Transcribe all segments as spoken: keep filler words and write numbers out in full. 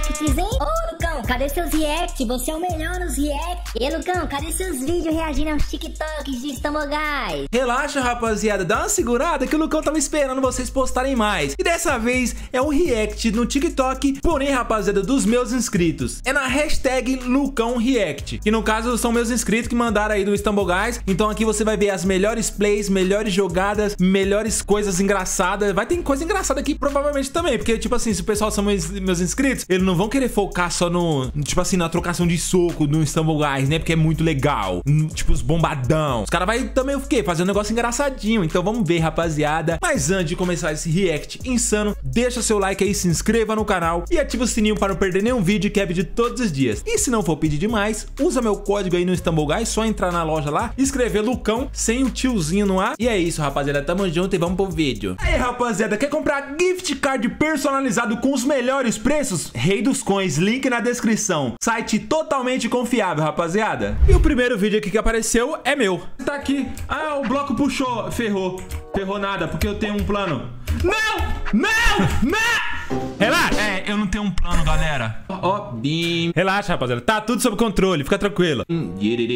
reacts, hein? Ô, Lucão, cadê seus reacts? Você é o melhor nos reacts. E, Lucão, cadê seus vídeos reagindo aos TikToks de Stamogás? Relaxa, rapaziada, dá uma segurada que o Lucão tava esperando vocês postarem mais. E dessa vez é um react no TikTok, porém, rapaziada, dos meus inscritos. É na hashtag Lucão React, que no caso são meus inscritos que mandaram aí do Stamogás. Então aqui você vai ver as melhores plays, melhores jogadas, melhores coisas engraçadas. Vai ter coisa engraçada aqui provavelmente também, porque tipo assim, se o pessoal são meus, meus inscritos, eles não vão querer focar só no, tipo assim, na trocação de soco no Stamogás, né? Porque é muito legal, tipo os bombadão. Os caras vai também o quê? Fazer um negócio engraçadinho. Então vamos ver, rapaziada. Mas antes de começar esse react insano, deixa seu like aí, se inscreva no canal e ativa o sininho para não perder nenhum vídeo, que é vídeo todos os dias. E se não for pedir demais, usa meu código aí no Stamogás, só entrar na loja lá, escrever Lucão sem o tiozinho no ar. E é isso, rapaziada, tamo junto e vamos pro vídeo. Aí, rapaziada, quer comprar gift card personalizado com os melhores preços? Rei dos Coins, link na descrição. Site totalmente confiável, rapaziada. E o primeiro vídeo aqui que apareceu é meu. Tá aqui. Ah, o bloco puxou. Ferrou. Ferrou nada, porque eu tenho um plano. Não! Não! Não! Relaxa. É, eu não tenho um plano, galera. Ó, bim. Relaxa, rapaziada. Tá tudo sob controle, fica tranquilo. Não!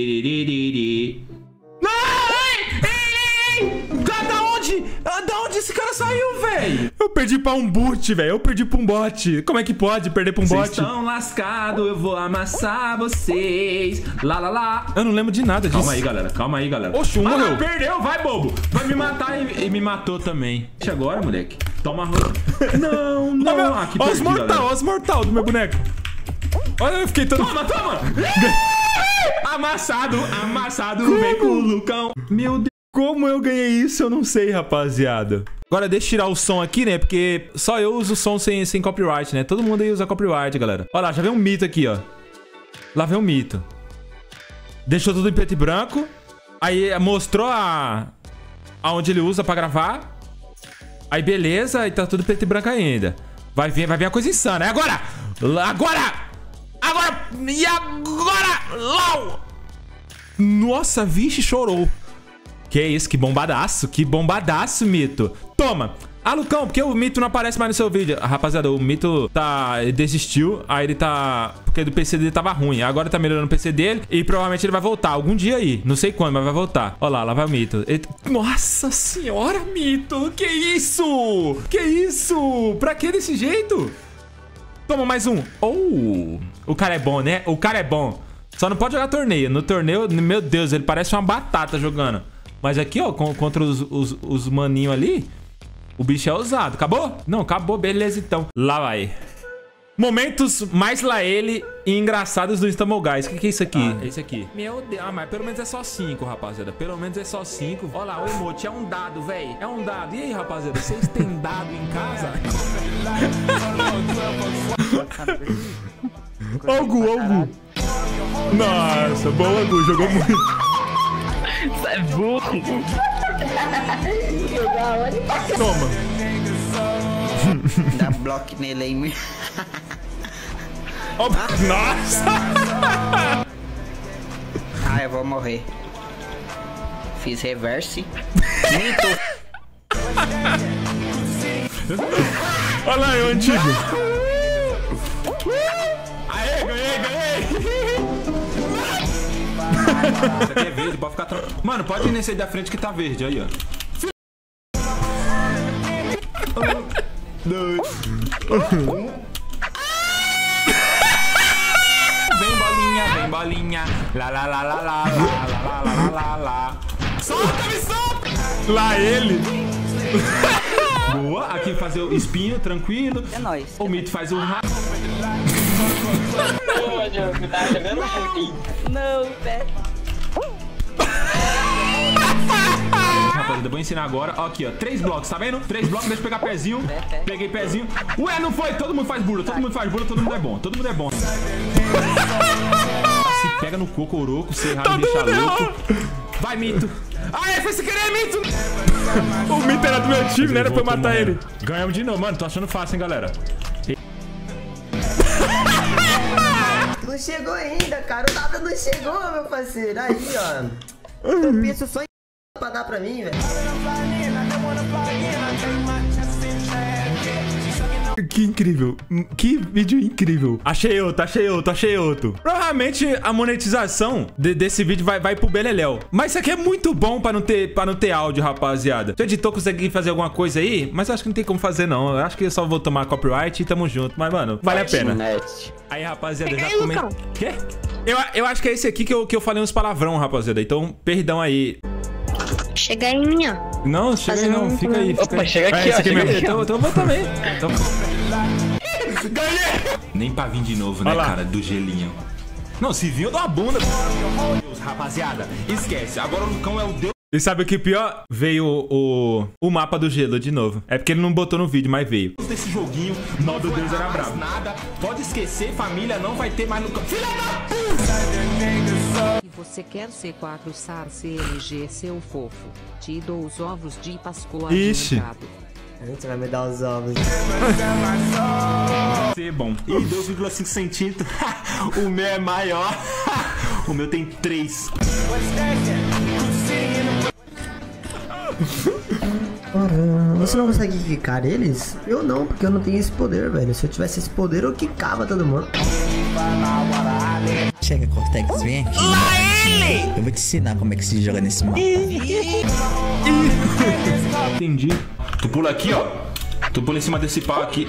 Ei! Ei! Ei! Da, da onde? Da onde esse cara saiu, velho? Eu perdi pra um boot, velho. Eu perdi pra um bot. Como é que pode perder pra um bot? Vocês estão lascados, eu vou amassar vocês. Lá, lá, lá. Eu não lembro de nada disso. Calma aí, galera. Calma aí, galera. Oxe, um morreu. Perdeu, vai, bobo. Vai me matar e, e me matou também. Deixa agora, moleque. Toma rola. Não, não. Olha ah, os mortal, olha os mortal do meu boneco. Olha, eu fiquei todo... Toma, toma. Amassado, amassado. Como? Vem com o Lucão. Meu Deus. Como eu ganhei isso, eu não sei, rapaziada. Agora deixa eu tirar o som aqui, né? Porque só eu uso o som sem, sem copyright, né? Todo mundo aí usa copyright, galera. Olha lá, já vem um mito aqui, ó. Lá vem um mito. Deixou tudo em preto e branco. Aí mostrou a... aonde ele usa pra gravar. Aí beleza, aí tá tudo preto e branco ainda. Vai vir, vai vir a coisa insana. É agora! Agora! Agora! E agora! Lau! Nossa, vixe, chorou. Que isso, que bombadaço, que bombadaço, Mito. Toma. Ah, Lucão, porque o Mito não aparece mais no seu vídeo? Rapaziada, o Mito tá... ele desistiu, aí ele tá... porque do P C dele tava ruim. Agora tá melhorando o P C dele e provavelmente ele vai voltar algum dia aí. Não sei quando, mas vai voltar. Olha lá, lá vai o Mito. Ele... Nossa senhora, Mito. Que isso? Que isso? Pra que desse jeito? Toma mais um. Oh, o cara é bom, né? O cara é bom. Só não pode jogar torneio. No torneio, meu Deus, ele parece uma batata jogando. Mas aqui, ó, contra os, os, os maninhos ali, o bicho é ousado. Acabou? Não, acabou. Beleza, então. Lá vai. Momentos mais lá ele e engraçados do Stamogás. O que, que é isso aqui? Ah, é isso aqui. Meu Deus. Ah, mas pelo menos é só cinco, rapaziada. Pelo menos é só cinco. Olha lá, o emote. É um dado, velho. É um dado. E aí, rapaziada? Vocês têm dado em casa? Ó o Gu, ó o Gu. Nossa, boa, Gu. Jogou muito. Isso é burro. Toma. Dá bloco nele aí, meu. Oh, nossa! Ah, eu vou morrer. Fiz reverse. Nem tô. Olha lá, é o antigo. Aê, ganhei, ganhei! Isso aqui é verde, pode ficar tranquilo. Mano, pode ir nesse aí da frente que tá verde, aí, ó. Um, dois. Vem bolinha, vem bolinha. Lá, lá, lá, lá, lá, lá, lá, lá, lá, lá. Solta, me solta! Lá ele. Boa, aqui fazer o espinho, tranquilo. É nóis. O Mito faz o rato. Pô, Diogo, tá jogando um pouquinho. Não, velho. Rapaziada, eu vou ensinar agora. Ó, aqui, ó. Três blocos, tá vendo? Três blocos, deixa eu pegar pezinho. Peguei pezinho. Ué, não foi? Todo mundo faz burla. Todo mundo faz burla, todo mundo é bom. Todo mundo é bom. Se pega no cocoroco, se errar, me deixa louco. Vai, Mito. Aê, foi sem querer, Mito. O Mito era do meu time, né? Era pra eu matar ele. Ganhamos de novo, mano. Tô achando fácil, hein, galera. Não chegou ainda, cara. O dado não chegou, meu parceiro. Aí, ó. Eu penso só em pra dar pra mim, velho. Que incrível. Que vídeo incrível. Achei outro, achei outro, achei outro. Provavelmente a monetização de, desse vídeo vai, vai pro beleléu. Mas isso aqui é muito bom pra não ter, pra não ter áudio, rapaziada. Se o editor conseguir fazer alguma coisa aí, mas eu acho que não tem como fazer, não. Eu acho que eu só vou tomar copyright e tamo junto. Mas, mano, vale a pena. Aí, rapaziada, já comenta. Quê? Eu, eu acho que é esse aqui que eu, que eu falei uns palavrão, rapaziada. Então, perdão aí. Chega aí, minha. Não, chega aí não. Fica aí. Fica Opa, aí. chega aqui, é, esse ó. aqui Chega mesmo. aqui. Então, então eu vou também. Então... Ganhei! Nem pra vir de novo, né, cara? Do gelinho. Não, se vir eu dou uma bunda. Deus, rapaziada, esquece. Agora o Lucão é o Deus. E sabe o que pior? Veio o, o mapa do gelo de novo. É porque ele não botou no vídeo, mas veio. Desse joguinho, nó do Deus era bravo. Nada, pode esquecer, família, não vai ter mais Lucão. Filha da puta! E você quer C quatro S A R C L G, seu fofo? Te dou os ovos de Páscoa Ixi. de mercado. Você vai me dar os ovos. Ser bom. Ih, dois vírgula cinco centímetros. O meu é maior. O meu tem três. Caramba, você não consegue quicar eles? Eu não, porque eu não tenho esse poder, velho. Se eu tivesse esse poder, eu quicava todo mundo. Chega, Cortex, vem aqui. Eu vou te ensinar como é que se joga nesse mapa. Entendi. Tu pula aqui, ó. Tu pula em cima desse pau aqui.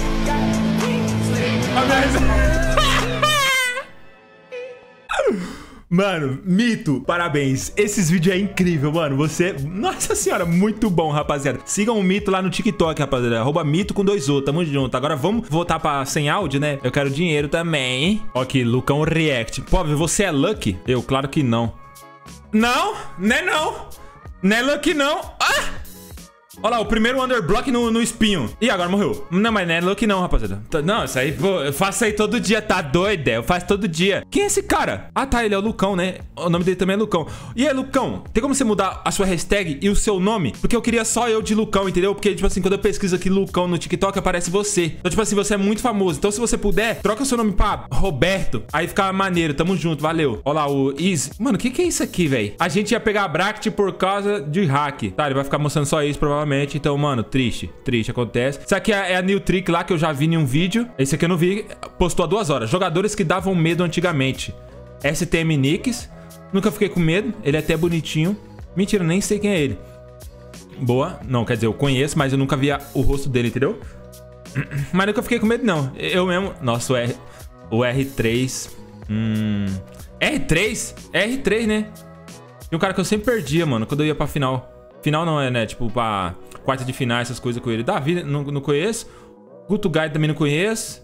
Mano, Mito, parabéns. Esses vídeos é incrível, mano. Você... Nossa senhora, muito bom, rapaziada. Sigam o Mito lá no TikTok, rapaziada. Arroba Mito com dois O, tamo junto. Agora vamos voltar pra sem áudio, né? Eu quero dinheiro também, hein? Ó aqui, Lucão React. Pobre, você é Lucky? Eu, claro que não. Não, né não. Não é Lucky não. Ah! Olha lá, o primeiro underblock no, no espinho. Ih, agora morreu. Não, mas não é Lucky não, rapaziada. Não, isso aí, pô, eu faço aí todo dia, tá doido? Eu faço todo dia. Quem é esse cara? Ah, tá, ele é o Lucão, né? O nome dele também é Lucão. E aí, Lucão, tem como você mudar a sua hashtag e o seu nome? Porque eu queria só eu de Lucão, entendeu? Porque, tipo assim, quando eu pesquiso aqui Lucão no TikTok, aparece você. Então, tipo assim, você é muito famoso. Então, se você puder, troca o seu nome pra Roberto. Aí fica maneiro, tamo junto, valeu. Olha lá, o Easy. Mano, o que que é isso aqui, velho? A gente ia pegar a Bracket por causa de hack. Tá, ele vai ficar mostrando só isso, provavelmente. Então, mano, triste, triste, acontece. Isso aqui é a new trick lá que eu já vi em um vídeo. Esse aqui eu não vi, postou há duas horas. Jogadores que davam medo antigamente. S T M Nix. Nunca fiquei com medo, ele é até bonitinho. Mentira, nem sei quem é ele. Boa, não, quer dizer, eu conheço, mas eu nunca via o rosto dele, entendeu? Mas nunca fiquei com medo, não. Eu mesmo... Nossa, o R... O R três... Hum... R três? R três, né? E um cara que eu sempre perdia, mano, quando eu ia pra final. Final não é, né? Tipo, pra quarta de final, essas coisas com ele. Davi, não, não conheço. Guto Guide também não conheço.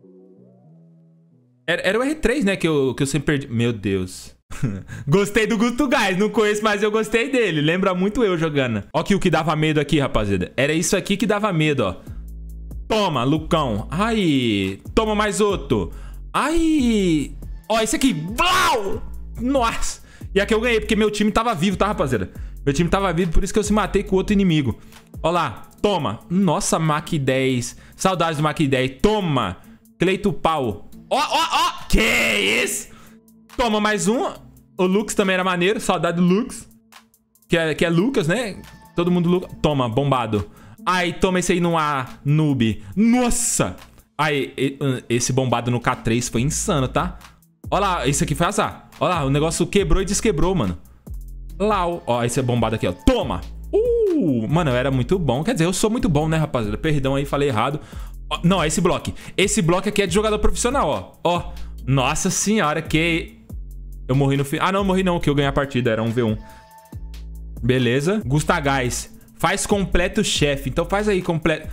Era, era o R três, né? Que eu, que eu sempre perdi. Meu Deus. Gostei do Guto Guide. Não conheço, mas eu gostei dele. Lembra muito eu jogando. Ó que o que dava medo aqui, rapaziada. Era isso aqui que dava medo, ó. Toma, Lucão. Ai. Toma mais outro. Ai. Ó, esse aqui. Blau! Nossa. E aqui eu ganhei, porque meu time tava vivo, tá, rapaziada? Meu time tava vivo, por isso que eu se matei com outro inimigo. Ó lá, toma. Nossa, Mac dez. Saudades do Mac dez. Toma. Cleito Pau. Ó, ó, ó. Que isso? Toma mais um. O Lux também era maneiro. Saudade do Lux. Que é, que é Lucas, né? Todo mundo Lucas. Toma, bombado. Aí, toma esse aí no A, noob. Nossa. Aí, esse bombado no K três foi insano, tá? Ó lá, esse aqui foi azar. Ó lá, o negócio quebrou e desquebrou, mano. Lá, ó, esse é bombado aqui, ó. Toma! Uh! Mano, eu era muito bom. Quer dizer, eu sou muito bom, né, rapaziada? Perdão aí, falei errado. Ó, não, é esse bloco. Esse bloco aqui é de jogador profissional, ó. Ó. Nossa senhora, que... Eu morri no fim. Ah, não, eu morri não, que eu ganhei a partida. Era um v um. Beleza. Gustagás. Faz completo chefe. Então faz aí completo...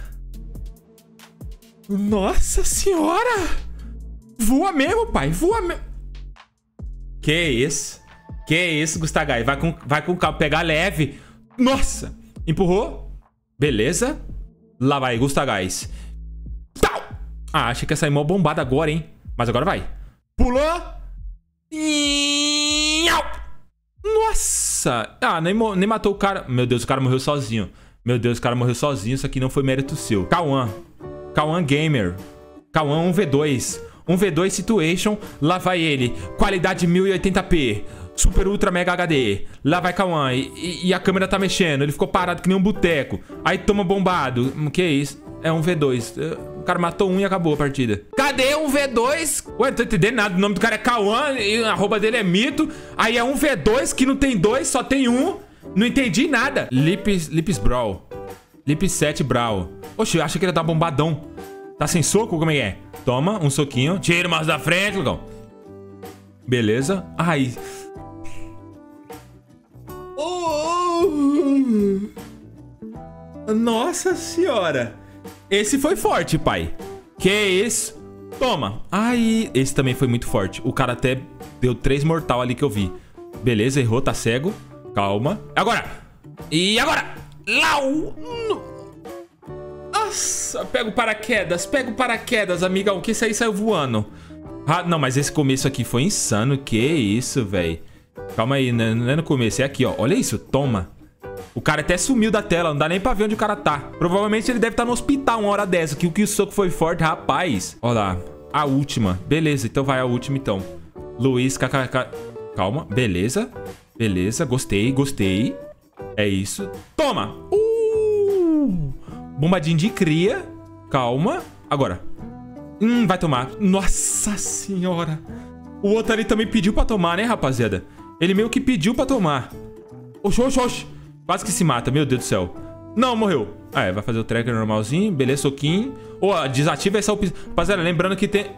Nossa senhora! Voa mesmo, pai. Voa mesmo. Que isso? Que isso, Gustagás? Vai com, vai com calma. Pegar leve. Nossa. Empurrou. Beleza. Lá vai, Gustagás. Ah, achei que ia sair mó bombada agora, hein? Mas agora vai. Pulou. Nossa. Ah, nem, nem matou o cara. Meu Deus, o cara morreu sozinho. Meu Deus, o cara morreu sozinho. Isso aqui não foi mérito seu. Cauã. Cauã Gamer. Cauã um v dois. um v dois Situation. Lá vai ele. Qualidade mil e oitenta p. Super Ultra Mega H D. Lá vai Cauã. E, e a câmera tá mexendo. Ele ficou parado que nem um boteco. Aí toma bombado. O que é isso? É um V dois. O cara matou um e acabou a partida. Cadê um V dois? Ué, não tô entendendo nada. O nome do cara é Cauã e a arroba dele é Mito. Aí é um V dois que não tem dois, só tem um. Não entendi nada. Lips, Lips Brawl. Lips sete Brawl. Oxe, eu acho que ele tá bombadão. Tá sem soco? Como é que é? Toma, um soquinho. Tira o mouse da frente, Lucão. Beleza. Ai. Oh. Nossa senhora. Esse foi forte, pai. Que isso? Toma. Ai, esse também foi muito forte. O cara até deu três mortal ali que eu vi. Beleza, errou, tá cego. Calma. Agora. E agora. Lau. Nossa, pega o paraquedas. Pega o paraquedas, amigão, que esse aí saiu voando. Ah, não, mas esse começo aqui foi insano. Que isso, velho. Calma aí, não é no começo, é aqui, ó. Olha isso, toma. O cara até sumiu da tela, não dá nem pra ver onde o cara tá. Provavelmente ele deve estar no hospital uma hora dessa, que o que o soco foi forte, rapaz. Olha lá, a última. Beleza, então vai a última, então. Luiz, kkk. Calma, beleza. Beleza, gostei, gostei. É isso. Toma! Uh! Bombadinho de cria. Calma. Agora. Hum, vai tomar. Nossa senhora. O outro ali também pediu pra tomar, né, rapaziada? Ele meio que pediu pra tomar. Oxi, oxi, oxi. Quase que se mata, meu Deus do céu. Não, morreu. Ah, é, vai fazer o tracker normalzinho. Beleza, soquinho. Ô, oh, desativa essa opção. Rapaziada, lembrando que tem...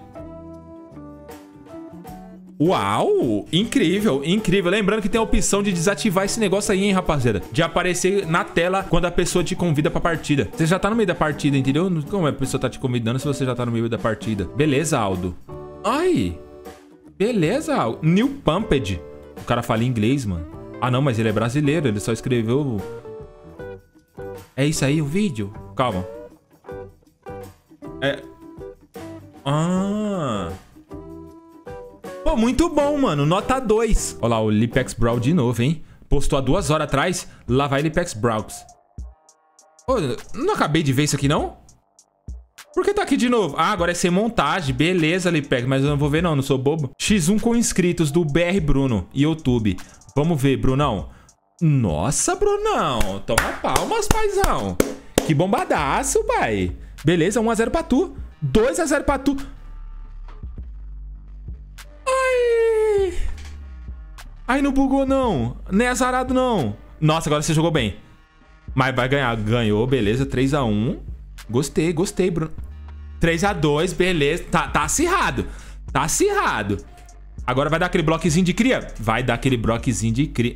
Uau! Incrível, incrível. Lembrando que tem a opção de desativar esse negócio aí, hein, rapaziada? De aparecer na tela quando a pessoa te convida pra partida. Você já tá no meio da partida, entendeu? Como é que a pessoa tá te convidando se você já tá no meio da partida? Beleza, Aldo. Ai! Beleza, Aldo. New Pumped. O cara fala inglês, mano. Ah, não, mas ele é brasileiro. Ele só escreveu... É isso aí o vídeo? Calma. É... Ah... Pô, muito bom, mano. Nota dois. Olha lá, o Lipex Brawl de novo, hein? Postou há duas horas atrás. Lá vai Lipex Brawls. Pô, não acabei de ver isso aqui, não? Por que tá aqui de novo? Ah, agora é sem montagem. Beleza, Lipex. Mas eu não vou ver, não. Não sou bobo. X um com inscritos do B R Bruno. YouTube. Vamos ver, Brunão. Nossa, Brunão. Toma palmas, paizão. Que bombadaço, pai. Beleza, um a zero pra tu. dois a zero pra tu. Ai. Ai, não bugou, não. Nem azarado, não. Nossa, agora você jogou bem. Mas vai ganhar. Ganhou, beleza. três a um. Gostei, gostei, Bruno. três a dois, beleza. Tá, tá acirrado. Tá acirrado. Agora vai dar aquele bloquezinho de cria? Vai dar aquele bloquezinho de cria.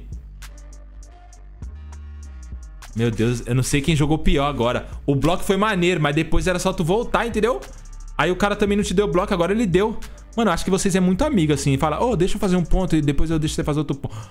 Meu Deus, eu não sei quem jogou pior agora. O bloco foi maneiro, mas depois era só tu voltar, entendeu? Aí o cara também não te deu bloco, agora ele deu. Mano, eu acho que vocês é muito amigo, assim. Fala, ô, oh, deixa eu fazer um ponto e depois eu deixo você fazer outro ponto.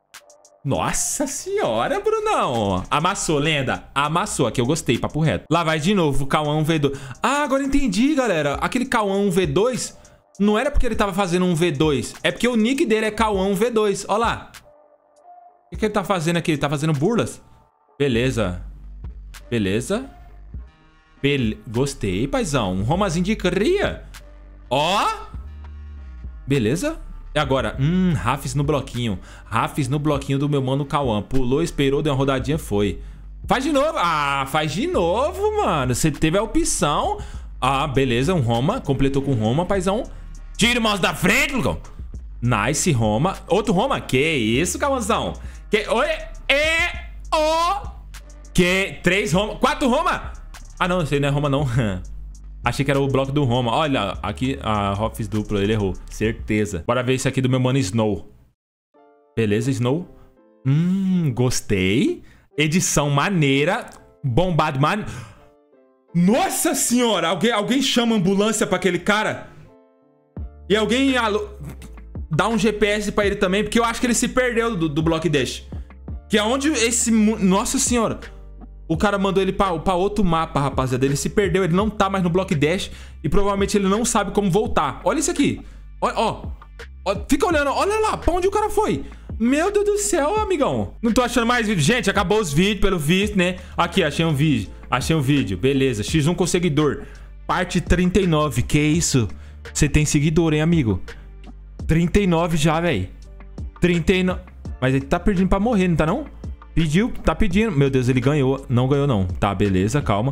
Nossa senhora, Brunão. Amassou, lenda. Amassou. Aqui eu gostei, papo reto. Lá vai de novo, o Cauã um V dois. Ah, agora entendi, galera. Aquele Cauã um V dois não era porque ele tava fazendo um V dois. É porque o nick dele é Cauã um V dois. Ó lá. O que, que ele tá fazendo aqui? Ele tá fazendo burlas? Beleza. Beleza. Bele... Gostei, paizão. Um romazinho de cria. Ó. Beleza. E agora? Hum, Rafis no bloquinho. Rafis no bloquinho do meu mano Cauã. Pulou, esperou, deu uma rodadinha, foi. Faz de novo. Ah, faz de novo, mano. Você teve a opção. Ah, beleza. Um Roma. Completou com Roma, paizão. Tira o mouse da frente, Lucão. Nice, Roma. Outro Roma. Que isso, Cauãzão? Que... Oi. É... Oh. Que... Três Roma. Quatro Roma. Ah, não. Esse aí não é Roma, não. Achei que era o bloco do Roma. Olha, aqui a Rofis dupla, ele errou. Certeza. Bora ver isso aqui do meu mano Snow. Beleza, Snow. Hum, gostei. Edição maneira. Bombado maneiro. Nossa senhora, alguém, alguém chama ambulância pra aquele cara? E alguém alo... dá um G P S pra ele também, porque eu acho que ele se perdeu do, do Block Dash. Que é onde esse... Nossa senhora. O cara mandou ele pra, pra outro mapa, rapaziada. Ele se perdeu, ele não tá mais no Block Dash. E provavelmente ele não sabe como voltar. Olha isso aqui. Ó, ó, ó. Fica olhando, olha lá, pra onde o cara foi. Meu Deus do céu, amigão. Não tô achando mais vídeo. Gente, acabou os vídeos, pelo visto, né? Aqui, achei um vídeo. Achei um vídeo, beleza. X um com seguidor. Parte trinta e nove, que isso? Você tem seguidor, hein, amigo? trinta e nove já, velho. trinta e nove. Mas ele tá pedindo pra morrer, não tá não? Pediu, tá pedindo. Meu Deus, ele ganhou. Não ganhou, não. Tá, beleza, calma.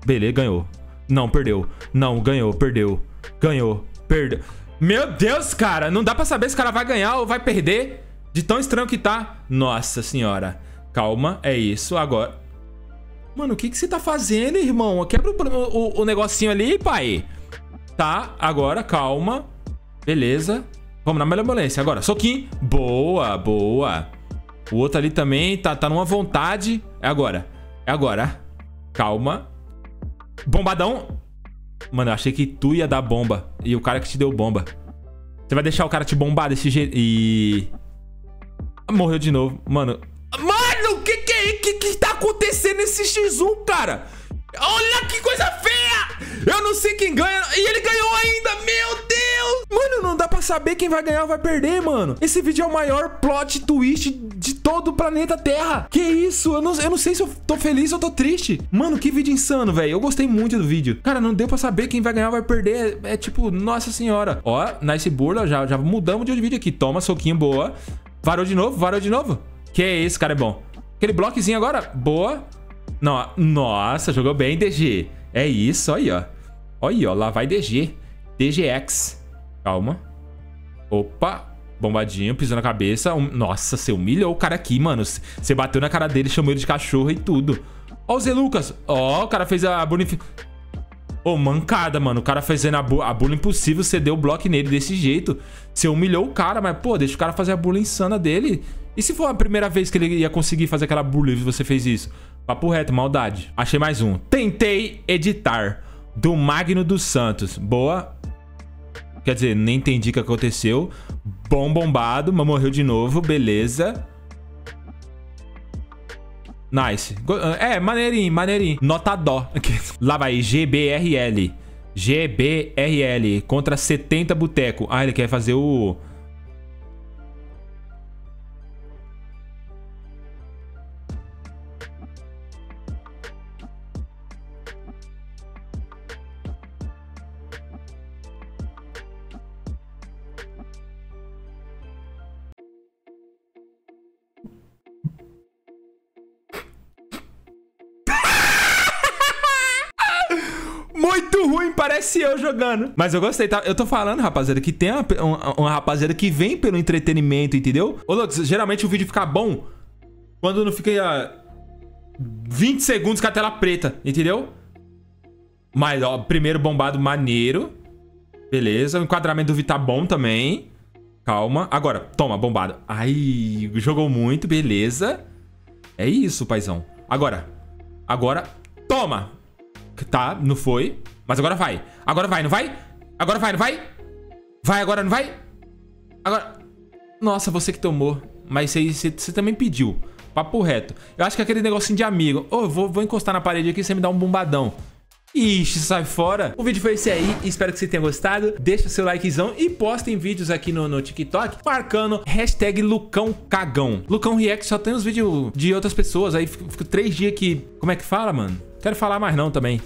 Beleza, ganhou. Não, perdeu. Não, ganhou, perdeu. Ganhou, perdeu. Meu Deus, cara. Não dá pra saber se o cara vai ganhar ou vai perder. De tão estranho que tá. Nossa senhora. Calma, é isso. Agora... Mano, o que que você tá fazendo, irmão? Quebra o, o, o negocinho ali, pai. Tá, agora, calma. Beleza. Vamos na malemolência. Agora, soquinho. Boa, boa. O outro ali também tá, tá numa vontade. É agora. É agora. Calma. Bombadão. Mano, eu achei que tu ia dar bomba. E o cara que te deu bomba. Você vai deixar o cara te bombar desse jeito. E... Morreu de novo. Mano... Mano, o que que é? Que que tá acontecendo nesse X um, cara? Olha que coisa feia! Eu não sei quem ganha. E ele ganhou ainda, meu Deus! Mano, não dá pra saber quem vai ganhar ou vai perder, mano. Esse vídeo é o maior plot twist de todo o planeta Terra. Que isso? Eu não, eu não sei se eu tô feliz ou tô triste. Mano, que vídeo insano, velho. Eu gostei muito do vídeo. Cara, não deu pra saber quem vai ganhar ou vai perder. É, é tipo, nossa senhora. Ó, nice burla. Já, já mudamos de vídeo aqui. Toma, soquinho, boa. Varou de novo, varou de novo. Que isso, cara, é bom. Aquele bloquezinho agora, boa. Não, nossa, jogou bem, D G. É isso, olha aí, ó. Olha aí, ó, lá vai D G. D G X. Calma. Opa, bombadinho, pisou na cabeça. Um... Nossa, você humilhou o cara aqui, mano. Você bateu na cara dele, chamou ele de cachorro e tudo. Ó o Zé Lucas. Ó, o cara fez a bonific... Ô, oh, mancada, mano. O cara fazendo a, bu a bula impossível, você deu o bloco nele desse jeito. Você humilhou o cara, mas, pô, deixa o cara fazer a bula insana dele. E se for a primeira vez que ele ia conseguir fazer aquela bula e você fez isso? Papo reto, maldade. Achei mais um. Tentei editar. Do Magno dos Santos. Boa. Quer dizer, nem entendi o que aconteceu. Bom bombado, mas morreu de novo. Beleza. Nice. É, maneirinho, maneirinho. Nota dó. Lá vai, G B R L. G B R L. Contra setenta boteco. Ah, ele quer fazer o... Muito ruim, parece eu jogando. Mas eu gostei, tá? Eu tô falando, rapaziada, que tem uma, uma, uma rapaziada que vem pelo entretenimento, entendeu? Ô, Lux, geralmente o vídeo fica bom quando não fica uh, vinte segundos com a tela preta, entendeu? Mas, ó, primeiro bombado maneiro. Beleza, o enquadramento do vídeo tá bom também. Calma. Agora, toma, bombado. Ai, jogou muito, beleza. É isso, paizão. Agora, agora, toma. Tá, não foi. Mas agora vai. Agora vai, não vai? Agora vai, não vai? Vai agora, não vai? Agora... Nossa, você que tomou. Mas você, você, você também pediu. Papo reto. Eu acho que é aquele negocinho de amigo. Ô, oh, vou, vou encostar na parede aqui e você me dá um bombadão. Ixi, sai fora. O vídeo foi esse aí. Espero que você tenha gostado. Deixa o seu likezão e postem vídeos aqui no, no TikTok marcando hashtag Lucão Cagão. Lucão React só tem os vídeos de outras pessoas. Aí fico, fico três dias que... Como é que fala, mano? Quero falar mais não também.